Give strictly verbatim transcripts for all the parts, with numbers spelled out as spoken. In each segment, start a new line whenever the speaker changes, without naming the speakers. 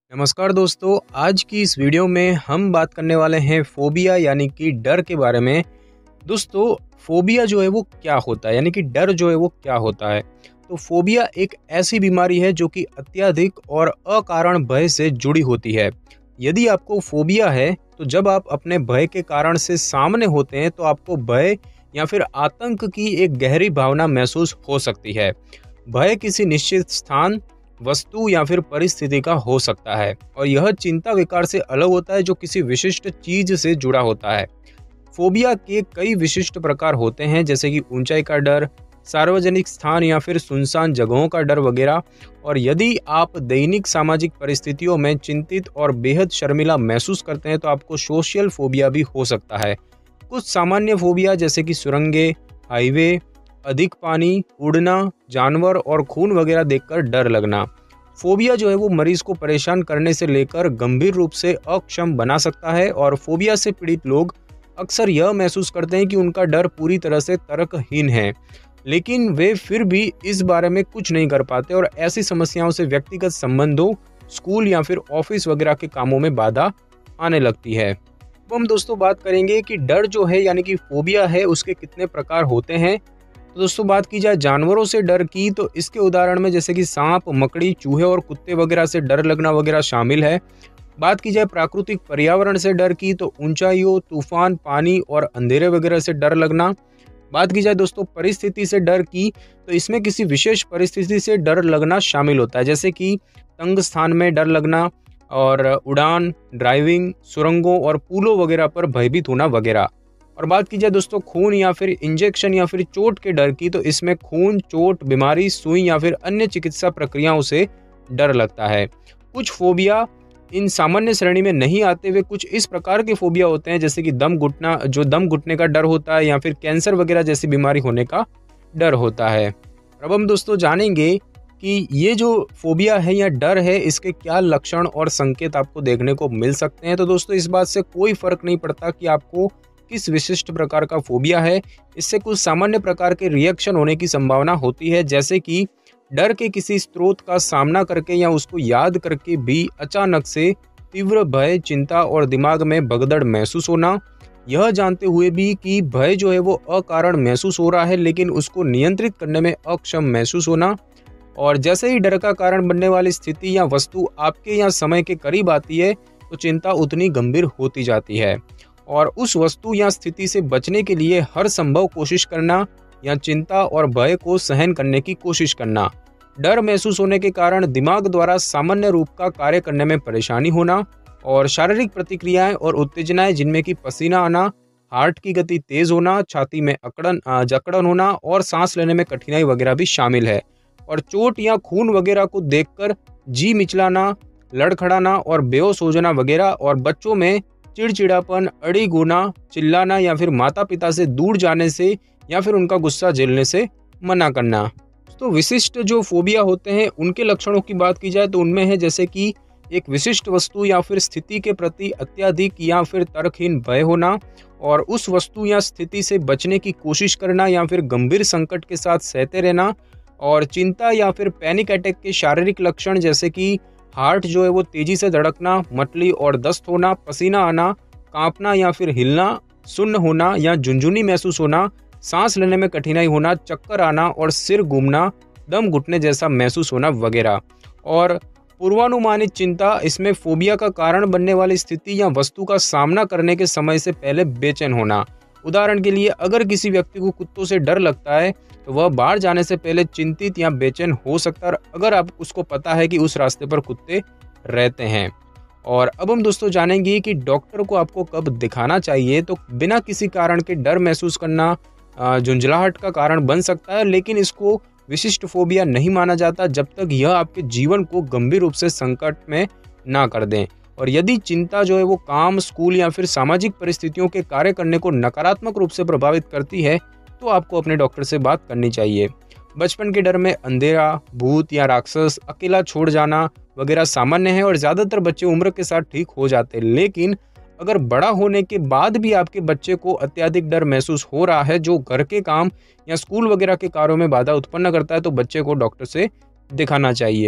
नमस्कार दोस्तों, आज की इस वीडियो में हम बात करने वाले हैं फोबिया यानी कि डर के बारे में। दोस्तों, फोबिया जो है वो क्या होता है यानी कि डर जो है वो क्या होता है। तो फोबिया एक ऐसी बीमारी है जो कि अत्यधिक और अकारण भय से जुड़ी होती है। यदि आपको फोबिया है तो जब आप अपने भय के कारण से सामने होते हैं तो आपको भय या फिर आतंक की एक गहरी भावना महसूस हो सकती है। भय किसी निश्चित स्थान, वस्तु या फिर परिस्थिति का हो सकता है और यह चिंता विकार से अलग होता है जो किसी विशिष्ट चीज से जुड़ा होता है। फोबिया के कई विशिष्ट प्रकार होते हैं, जैसे कि ऊंचाई का डर, सार्वजनिक स्थान या फिर सुनसान जगहों का डर वगैरह। और यदि आप दैनिक सामाजिक परिस्थितियों में चिंतित और बेहद शर्मिला महसूस करते हैं तो आपको सोशल फोबिया भी हो सकता है। कुछ सामान्य फोबिया जैसे कि सुरंगें, हाईवे, अधिक पानी, उड़ना, जानवर और खून वगैरह देखकर डर लगना। फोबिया जो है वो मरीज को परेशान करने से लेकर गंभीर रूप से अक्षम बना सकता है और फोबिया से पीड़ित लोग अक्सर यह महसूस करते हैं कि उनका डर पूरी तरह से तर्कहीन है, लेकिन वे फिर भी इस बारे में कुछ नहीं कर पाते और ऐसी समस्याओं से व्यक्तिगत संबंधों, स्कूल या फिर ऑफिस वगैरह के कामों में बाधा आने लगती है। अब हम दोस्तों बात करेंगे कि डर जो है यानी कि फोबिया है उसके कितने प्रकार होते हैं। तो दोस्तों, बात की जाए जानवरों से डर की तो इसके उदाहरण में जैसे कि सांप, मकड़ी, चूहे और कुत्ते वगैरह से डर लगना वगैरह शामिल है। बात की जाए प्राकृतिक पर्यावरण से डर की तो ऊंचाइयों, तूफान, पानी और अंधेरे वगैरह से डर लगना। बात की जाए दोस्तों परिस्थिति से डर की तो इसमें किसी विशेष परिस्थिति से डर लगना शामिल होता है, जैसे कि तंग स्थान में डर लगना और उड़ान, ड्राइविंग, सुरंगों और पुलों वगैरह पर भयभीत होना वगैरह। और बात की जाए दोस्तों खून या फिर इंजेक्शन या फिर चोट के डर की तो इसमें खून, चोट, बीमारी, सुई या फिर अन्य चिकित्सा प्रक्रियाओं से डर लगता है। कुछ फोबिया इन सामान्य श्रेणी में नहीं आते, वे कुछ इस प्रकार के फोबिया होते हैं जैसे कि दम घुटना, जो दम घुटने का डर होता है या फिर कैंसर वगैरह जैसी बीमारी होने का डर होता है। अब हम दोस्तों जानेंगे कि ये जो फोबिया है या डर है इसके क्या लक्षण और संकेत आपको देखने को मिल सकते हैं। तो दोस्तों, इस बात से कोई फर्क नहीं पड़ता कि आपको किस विशिष्ट प्रकार का फोबिया है, इससे कुछ सामान्य प्रकार के रिएक्शन होने की संभावना होती है, जैसे कि डर के किसी स्रोत का सामना करके या उसको याद करके भी अचानक से तीव्र भय, चिंता और दिमाग में भगदड़ महसूस होना। यह जानते हुए भी कि भय जो है वो अकारण महसूस हो रहा है लेकिन उसको नियंत्रित करने में अक्षम महसूस होना। और जैसे ही डर का कारण बनने वाली स्थिति या वस्तु आपके या समय के करीब आती है तो चिंता उतनी गंभीर होती जाती है और उस वस्तु या स्थिति से बचने के लिए हर संभव कोशिश करना या चिंता और भय को सहन करने की कोशिश करना। डर महसूस होने के कारण दिमाग द्वारा सामान्य रूप का कार्य करने में परेशानी होना और शारीरिक प्रतिक्रियाएं और उत्तेजनाएं जिनमें कि पसीना आना, हार्ट की गति तेज होना, छाती में अकड़न जकड़न होना और सांस लेने में कठिनाई वगैरह भी शामिल है। और चोट या खून वगैरह को देखकर जी मिचलाना, लड़खड़ाना और बेहोश हो जाना वगैरह। और बच्चों में चिड़चिड़ापन, अड़ी गुना, चिल्लाना या फिर माता पिता से दूर जाने से या फिर उनका गुस्सा झेलने से मना करना। तो विशिष्ट जो फोबिया होते हैं उनके लक्षणों की बात की जाए तो उनमें है जैसे कि एक विशिष्ट वस्तु या फिर स्थिति के प्रति अत्यधिक या फिर तर्कहीन भय होना और उस वस्तु या स्थिति से बचने की कोशिश करना या फिर गंभीर संकट के साथ सहते रहना। और चिंता या फिर पैनिक अटैक के शारीरिक लक्षण जैसे कि हार्ट जो है वो तेजी से धड़कना, मतली और दस्त होना, पसीना आना, कांपना या फिर हिलना, सुन्न होना या झुंझुनी महसूस होना, सांस लेने में कठिनाई होना, चक्कर आना और सिर घूमना, दम घुटने जैसा महसूस होना वगैरह। और पूर्वानुमानित चिंता, इसमें फोबिया का कारण बनने वाली स्थिति या वस्तु का सामना करने के समय से पहले बेचैन होना। उदाहरण के लिए, अगर किसी व्यक्ति को कुत्तों से डर लगता है तो वह बाहर जाने से पहले चिंतित या बेचैन हो सकता है अगर आप उसको पता है कि उस रास्ते पर कुत्ते रहते हैं। और अब हम दोस्तों जानेंगे कि डॉक्टर को आपको कब दिखाना चाहिए। तो बिना किसी कारण के डर महसूस करना झुंझलाहट का कारण बन सकता है, लेकिन इसको विशिष्ट फोबिया नहीं माना जाता जब तक यह आपके जीवन को गंभीर रूप से संकट में ना कर दें। और यदि चिंता जो है वो काम, स्कूल या फिर सामाजिक परिस्थितियों के कार्य करने को नकारात्मक रूप से प्रभावित करती है तो आपको अपने डॉक्टर से बात करनी चाहिए। बचपन के डर में अंधेरा, भूत या राक्षस, अकेला छोड़ जाना वगैरह सामान्य है और ज़्यादातर बच्चे उम्र के साथ ठीक हो जाते हैं, लेकिन अगर बड़ा होने के बाद भी आपके बच्चे को अत्यधिक डर महसूस हो रहा है जो घर के काम या स्कूल वगैरह के कार्यों में बाधा उत्पन्न करता है तो बच्चे को डॉक्टर से दिखाना चाहिए।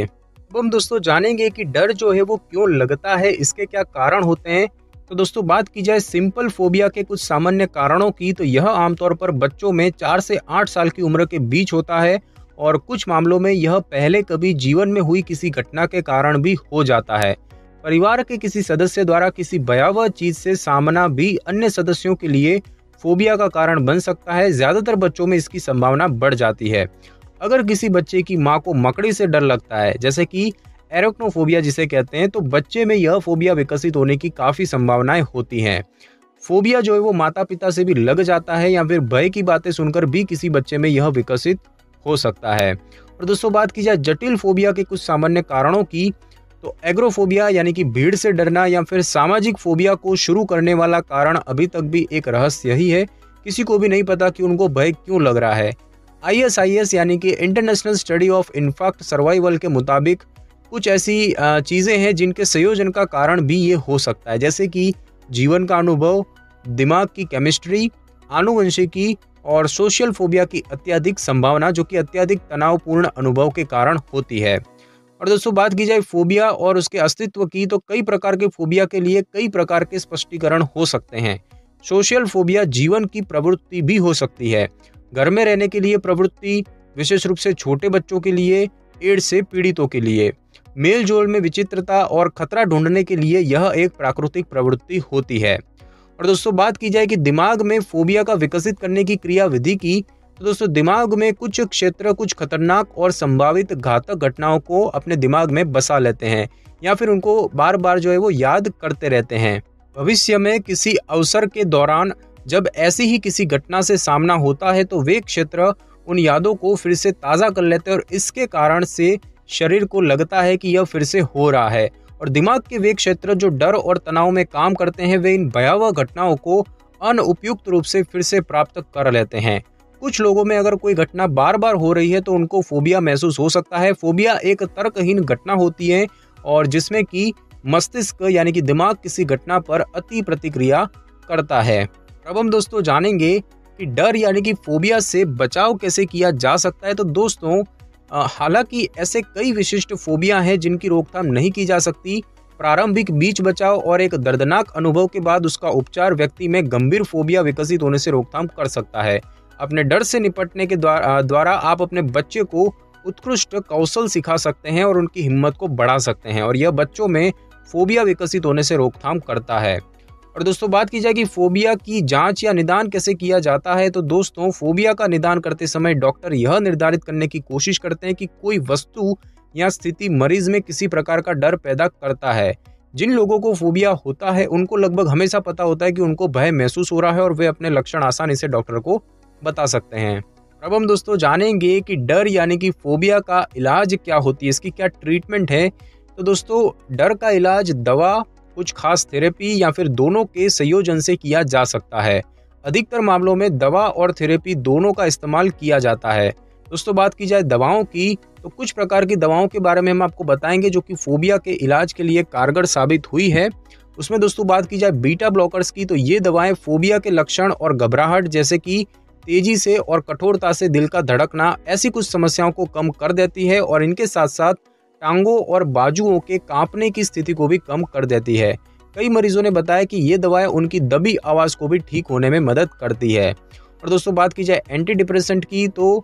अब हम दोस्तों जानेंगे कि डर जो है वो क्यों लगता है, इसके क्या कारण होते हैं। तो दोस्तों बात की जाए सिंपल फोबिया के कुछ सामान्य कारणों की, तो यह आमतौर पर बच्चों में चार से आठ साल की उम्र के बीच होता है और कुछ मामलों में यह पहले कभी जीवन में हुई किसी घटना के कारण भी हो जाता है। परिवार के किसी सदस्य द्वारा किसी भयावह चीज से सामना भी अन्य सदस्यों के लिए फोबिया का कारण बन सकता है। ज्यादातर बच्चों में इसकी संभावना बढ़ जाती है। अगर किसी बच्चे की मां को मकड़ी से डर लगता है, जैसे कि एरोक्नोफोबिया जिसे कहते हैं, तो बच्चे में यह फोबिया विकसित होने की काफी संभावनाएं होती हैं। फोबिया जो है वो माता पिता से भी लग जाता है या फिर भय की बातें सुनकर भी किसी बच्चे में यह विकसित हो सकता है। और दोस्तों बात की जाए जटिल फोबिया के कुछ सामान्य कारणों की, तो एग्रोफोबिया यानी कि भीड़ से डरना या फिर सामाजिक फोबिया को शुरू करने वाला कारण अभी तक भी एक रहस्य ही है। किसी को भी नहीं पता कि उनको भय क्यों लग रहा है। आई एस आई एस यानी कि international study of infect survival के मुताबिक कुछ ऐसी चीज़ें हैं जिनके संयोजन का कारण भी ये हो सकता है, जैसे कि जीवन का अनुभव, दिमाग की केमिस्ट्री, आनुवंशिकी और सोशल फोबिया की अत्यधिक संभावना, जो कि अत्यधिक तनावपूर्ण अनुभव के कारण होती है। और दोस्तों बात की जाए फोबिया और उसके अस्तित्व की, तो कई प्रकार के फोबिया के लिए कई प्रकार के स्पष्टीकरण हो सकते हैं। सोशल फोबिया जीवन की प्रवृत्ति भी हो सकती है। घर में रहने के लिए प्रवृत्ति, विशेष रूप से छोटे बच्चों के लिए, एड्स से पीड़ितों के लिए। मेल जोल में विचित्रता और खतरा ढूंढने के लिए यह एक प्राकृतिक प्रवृत्ति होती है। और दोस्तों बात की जाए कि दिमाग में फोबिया का विकसित करने की क्रियाविधि की, तो दोस्तों दिमाग में कुछ क्षेत्र कुछ खतरनाक और संभावित घातक घटनाओं को अपने दिमाग में बसा लेते हैं या फिर उनको बार बार जो है वो याद करते रहते हैं। भविष्य में किसी अवसर के दौरान जब ऐसी ही किसी घटना से सामना होता है तो वे क्षेत्र उन यादों को फिर से ताज़ा कर लेते हैं और इसके कारण से शरीर को लगता है कि यह फिर से हो रहा है। और दिमाग के वे क्षेत्र जो डर और तनाव में काम करते हैं, वे इन भयावह घटनाओं को अनुपयुक्त रूप से फिर से प्राप्त कर लेते हैं। कुछ लोगों में अगर कोई घटना बार बार हो रही है तो उनको फोबिया महसूस हो सकता है। फोबिया एक तर्कहीन घटना होती है और जिसमें कि मस्तिष्क यानी कि दिमाग किसी घटना पर अति प्रतिक्रिया करता है। अब हम दोस्तों जानेंगे कि डर यानी कि फोबिया से बचाव कैसे किया जा सकता है। तो दोस्तों हालांकि ऐसे कई विशिष्ट फोबिया हैं जिनकी रोकथाम नहीं की जा सकती। प्रारंभिक बीच बचाव और एक दर्दनाक अनुभव के बाद उसका उपचार व्यक्ति में गंभीर फोबिया विकसित होने से रोकथाम कर सकता है। अपने डर से निपटने के द्वारा द्वारा आप अपने बच्चे को उत्कृष्ट कौशल सिखा सकते हैं और उनकी हिम्मत को बढ़ा सकते हैं और यह बच्चों में फोबिया विकसित होने से रोकथाम करता है। और दोस्तों बात की जाए कि फोबिया की जांच या निदान कैसे किया जाता है, तो दोस्तों फोबिया का निदान करते समय डॉक्टर यह निर्धारित करने की कोशिश करते हैं कि कोई वस्तु या स्थिति मरीज में किसी प्रकार का डर पैदा करता है। जिन लोगों को फोबिया होता है उनको लगभग हमेशा पता होता है कि उनको भय महसूस हो रहा है और वे अपने लक्षण आसानी से डॉक्टर को बता सकते हैं। अब हम दोस्तों जानेंगे कि डर यानी कि फोबिया का इलाज क्या होती है, इसकी क्या ट्रीटमेंट है। तो दोस्तों डर का इलाज दवा, कुछ खास थेरेपी या फिर दोनों के संयोजन से किया जा सकता है। अधिकतर मामलों में दवा और थेरेपी दोनों का इस्तेमाल किया जाता है। दोस्तों बात की जाए दवाओं की, तो कुछ प्रकार की दवाओं के बारे में हम आपको बताएंगे जो कि फोबिया के इलाज के लिए कारगर साबित हुई है। उसमें दोस्तों बात की जाए बीटा ब्लॉकर्स की, तो ये दवाएं फोबिया के लक्षण और घबराहट जैसे कि तेजी से और कठोरता से दिल का धड़कना, ऐसी कुछ समस्याओं को कम कर देती है और इनके साथ साथ टांगों और बाजुओं के कांपने की स्थिति को भी कम कर देती है। कई मरीजों ने बताया कि ये दवाएं उनकी दबी आवाज़ को भी ठीक होने में मदद करती है। और दोस्तों बात की जाए एंटी डिप्रेसेंट की, तो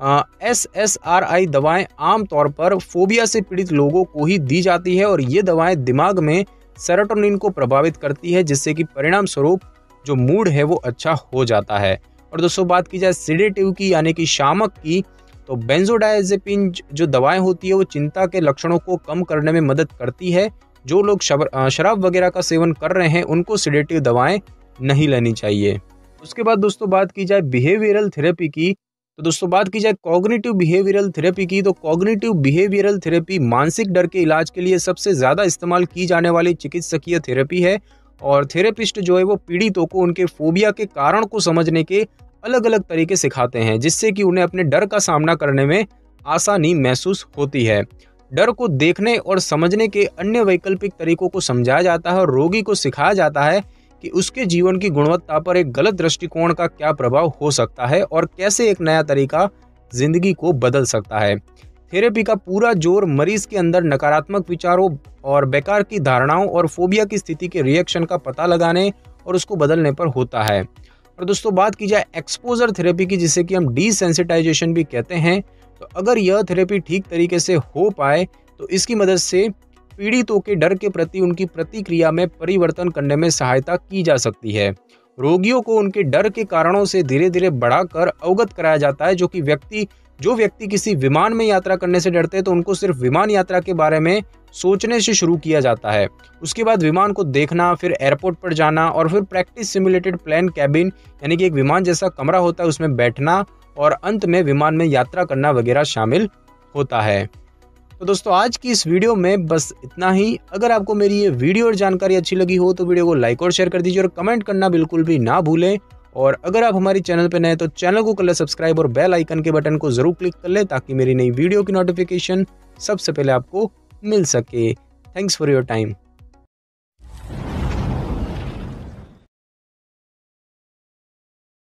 एस एस आर आई दवाएं आमतौर पर फोबिया से पीड़ित लोगों को ही दी जाती है और ये दवाएं दिमाग में सेरोटोनिन को प्रभावित करती है, जिससे कि परिणाम स्वरूप जो मूड है वो अच्छा हो जाता है। और दोस्तों बात की जाए सेडेटिव की यानी कि शामक की, तो बेंजोडायजेपिन जो दवाएं होती है वो चिंता के लक्षणों को कम करने में मदद करती है। जो लोग शराब वगैरह का सेवन कर रहे हैं उनको सेडेटिव दवाएं नहीं लेनी चाहिए। उसके बाद दोस्तों बात की जाए बिहेवियरल थेरेपी की, तो दोस्तों बात की जाए कॉग्निटिव बिहेवियरल थेरेपी की, तो कॉग्निटिव बिहेवियरल थेरेपी मानसिक डर के इलाज के लिए सबसे ज़्यादा इस्तेमाल की जाने वाली चिकित्सकीय थेरेपी है और थेरेपिस्ट जो है वो पीड़ितों को उनके फोबिया के कारण को समझने के अलग अलग तरीके सिखाते हैं, जिससे कि उन्हें अपने डर का सामना करने में आसानी महसूस होती है। डर को देखने और समझने के अन्य वैकल्पिक तरीकों को समझाया जाता है और रोगी को सिखाया जाता है कि उसके जीवन की गुणवत्ता पर एक गलत दृष्टिकोण का क्या प्रभाव हो सकता है और कैसे एक नया तरीका जिंदगी को बदल सकता है। थेरेपी का पूरा जोर मरीज के अंदर नकारात्मक विचारों और बेकार की धारणाओं और फोबिया की स्थिति के रिएक्शन का पता लगाने और उसको बदलने पर होता है। और दोस्तों बात की जाए एक्सपोजर थेरेपी की, जिसे कि हम डिसेंसिटाइजेशन भी कहते हैं, तो अगर यह थेरेपी ठीक तरीके से हो पाए तो इसकी मदद से पीड़ितों के डर के प्रति उनकी प्रतिक्रिया में परिवर्तन करने में सहायता की जा सकती है। रोगियों को उनके डर के कारणों से धीरे धीरे बढ़ाकर अवगत कराया जाता है। जो कि व्यक्ति जो व्यक्ति किसी विमान में यात्रा करने से डरते हैं तो उनको सिर्फ विमान यात्रा के बारे में सोचने से शुरू किया जाता है। उसके बाद विमान को देखना, फिर एयरपोर्ट पर जाना और फिर प्रैक्टिस सिमुलेटेड प्लेन कैबिन यानी कि एक विमान जैसा कमरा होता है उसमें बैठना और अंत में विमान में यात्रा करना वगैरह शामिल होता है। तो दोस्तों आज की इस वीडियो में बस इतना ही। अगर आपको मेरी ये वीडियो और जानकारी अच्छी लगी हो तो वीडियो को लाइक और शेयर कर दीजिए और कमेंट करना बिल्कुल भी ना भूलें। और अगर आप हमारी चैनल पर नए हैं तो चैनल को कर ले सब्सक्राइब और बेल आइकन के बटन को जरूर क्लिक कर ले ताकि मेरी नई वीडियो की नोटिफिकेशन सबसे पहले आपको मिल सके। Thanks for your time.